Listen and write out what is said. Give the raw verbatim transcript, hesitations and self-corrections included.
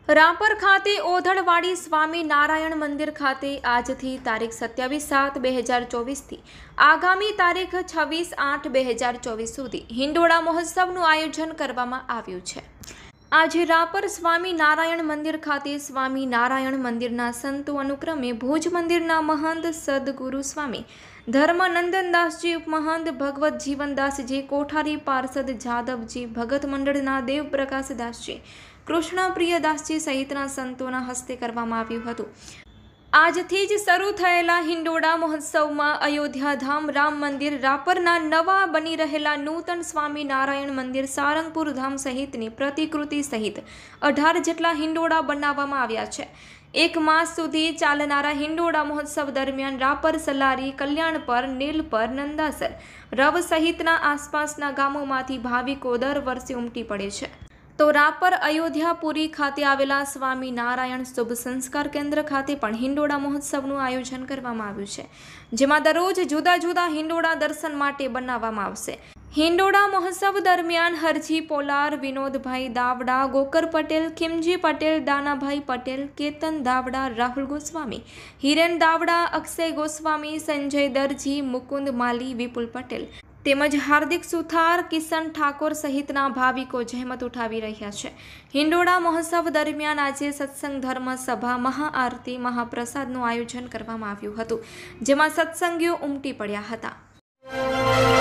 રાપર ખાતે ઓધડવાડી સ્વામી નારાયણ મંદિર ખાતે આજથી તારીખ સત્યાવીસ સાત બે હજાર ચોવીસથી આગામી તારીખ છવ્વીસ આઠ બે હજાર ચોવીસ સુધી હિંડોળા મહોત્સવનું આયોજન કરવામાં આવ્યું છે। આજે રાપર સ્વામી નારાયણ મંદિર ખાતે સ્વામી નારાયણ મંદિરના સંતો અનુક્રમે ભુજ મંદિરના મહંત સદગુરુ સ્વામી ધર્મનંદનદાસજી ઉપમહંત ભગવત જીવનદાસજી કોઠારી પાર્ષદ જાદવજી ભગત મંડળના દેવપ્રકાશદાસજી કૃષ્ણપ્રિયદાસજી સહિતના સંતોના હસ્તે કરવામાં આવ્યું હતું। આજથી જ શરૂ થયેલા હિંડોળા મહોત્સવમાં અયોધ્યાધામ રામ મંદિર, રાપરના નવા બની રહેલા નૂતન સ્વામી નારાયણ મંદિર, સારંગપુર ધામ સહિતની પ્રતિકૃતિ સહિત અઢાર જેટલા હિંડોળા બનાવવામાં આવ્યા છે। એક માસ સુધી ચાલનારા હિંડોળા મહોત્સવ દરમિયાન રાપર, સલારી, કલ્યાણપર, નીલપર, નંદાસર, રવ સહિતના આસપાસના ગામોમાંથી ભાવિકો દર વર્ષે ઉમટી પડે છે। તો રાપર અયોધ્યાપુરી ખાતે આવેલા સ્વામી નારાયણ શુભ સંસ્કાર કેન્દ્ર ખાતે પણ હિંડોળા મહોત્સવનું આયોજન કરવામાં આવ્યું છે, જેમાં દરરોજ જુદા જુદા હિંડોળા દર્શન માટે બનાવવામાં આવશે। હિંડોળા મહોત્સવ દરમિયાન હરજી પોલાર, વિનોદભાઈ દાવડા, ગોકર પટેલ, ખીમજી પટેલ, દાનાભાઈ પટેલ, કેતન દાવડા, રાહુલ ગોસ્વામી, હિરેન દાવડા, અક્ષય ગોસ્વામી, સંજય દરજી, મુકુંદ માલી, વિપુલ પટેલ તેમજ હાર્દિક સુથાર, કિશન ઠાકોર સહિતના ભાવિકો જહેમત ઉઠાવી રહ્યા છે। હિંડોળા મહોત્સવ દરમિયાન આજે સત્સંગ ધર્મ સભા, મહાઆરતી, મહાપ્રસાદનું આયોજન કરવામાં આવ્યું હતું, જેમાં સત્સંગીઓ ઉમટી પડ્યા હતા।